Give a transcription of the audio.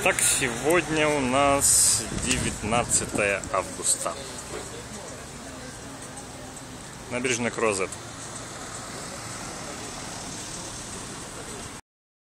Итак, сегодня у нас 19 августа. Набережная Крозет.